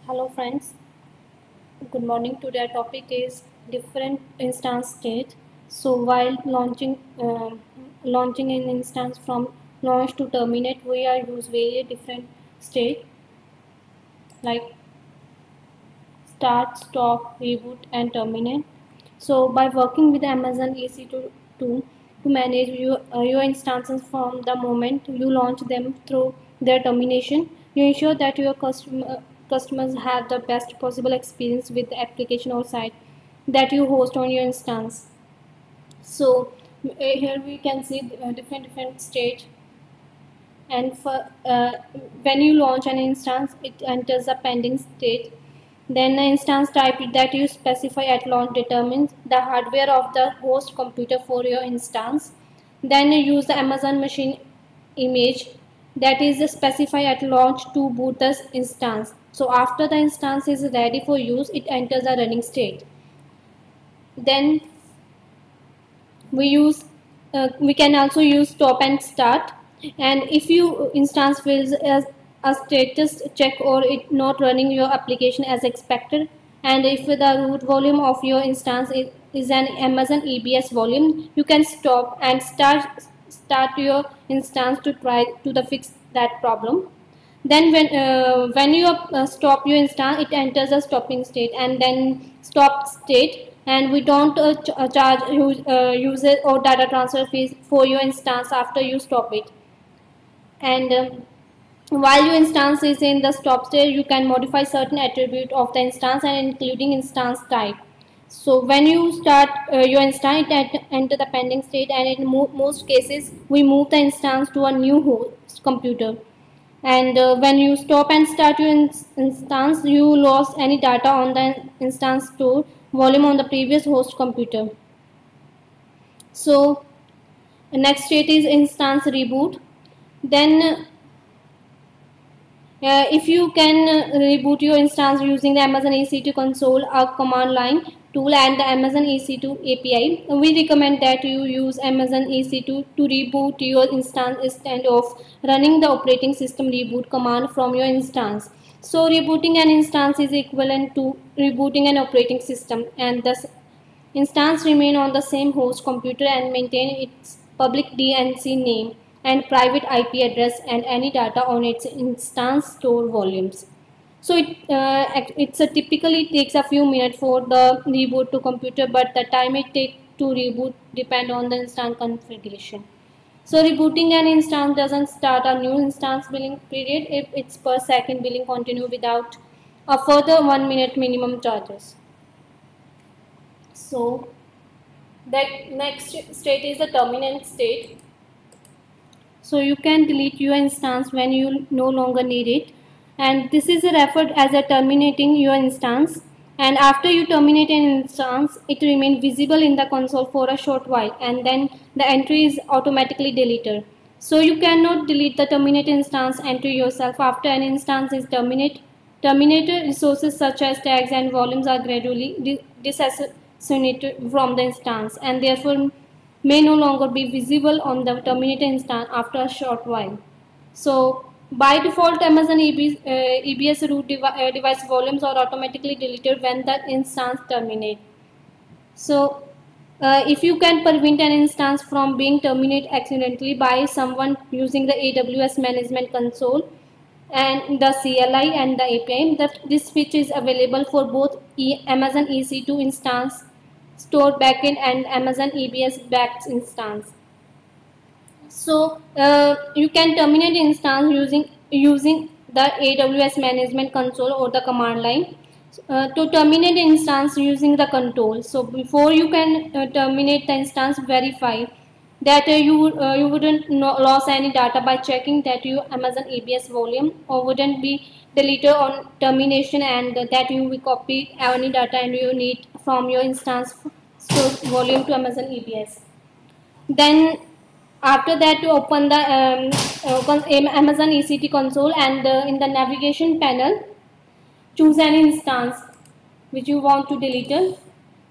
Hello friends, good morning. Today our topic is different instance state. So while launching an instance from launch to terminate, we are use various different state like start, stop, reboot, and terminate. So by working with Amazon EC2 to manage your instances from the moment you launch them through their termination, you ensure that your customers have the best possible experience with the application or site that you host on your instance. So here we can see different state, and for when you launch an instance, it enters a pending state. Then the instance type that you specify at launch determines the hardware of the host computer for your instance. Then you use the Amazon machine image that is specified at launch to boot the instance. So after the instance is ready for use, it enters a running state. Then we can also use stop and start, and if you instance fails as a status check or it not running your application as expected, and if the root volume of your instance is an Amazon EBS volume, you can stop and start your instance to try to fix that problem. Then when you stop your instance, it enters a stopping state and then stop state, and we don't charge user or data transfer fees for your instance after you stop it. And while your instance is in the stop state, you can modify certain attribute of the instance and including instance type. So when you start your instance, it enter the pending state, and in most cases we move the instance to a new host computer. And when you stop and start your instance, you lost any data on the instance store volume on the previous host computer. So next state is instance reboot. Then if you can reboot your instance using the Amazon EC2 console, a command line tool, and the Amazon EC2 API, we recommend that you use Amazon EC2 to reboot your instance instead of running the operating system reboot command from your instance. So rebooting an instance is equivalent to rebooting an operating system, and the instance remain on the same host computer and maintain its public DNC name and private IP address and any data on its instance store volumes. So it's a typically takes a few minutes for the reboot to computer, but the time it takes to reboot depend on the instance configuration. So rebooting an instance doesn't start a new instance billing period if it's per second billing continue without a further 1 minute minimum charges. So the next state is the terminate state. So you can delete your instance when you no longer need it, and this is referred as a terminating your instance. And after you terminate an instance, it remains visible in the console for a short while, and then the entry is automatically deleted. So you cannot delete the terminate instance entry yourself. After an instance is terminated resources such as tags and volumes are gradually disassociated from the instance, and therefore may no longer be visible on the terminated instance after a short while. So by default, Amazon EBS root device volumes are automatically deleted when the instance terminates. So if you can prevent an instance from being terminated accidentally by someone using the AWS management console and the CLI and the API, this feature is available for both Amazon EC2 instance store backend and Amazon EBS backed instance. So you can terminate instance using the AWS management console or the command line. To terminate instance using the control. So before you can terminate the instance, verify that you wouldn't lose any data by checking that your Amazon EBS volume or wouldn't be deleted on termination, and that you will copy any data and you need from your instance store volume to Amazon EBS. Then after that, to open the Amazon EC2 console, and in the navigation panel choose an instance which you want to delete it,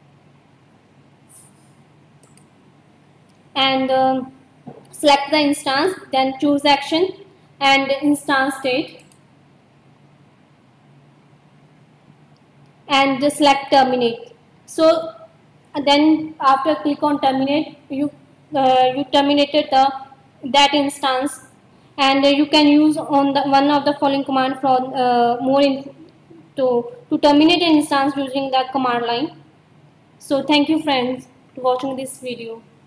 and select the instance, then choose action and instance state. and just select terminate. So then after click on terminate, you terminated that instance, and you can use on the one of the following command for more to terminate an instance using the command line. So thank you friends for watching this video.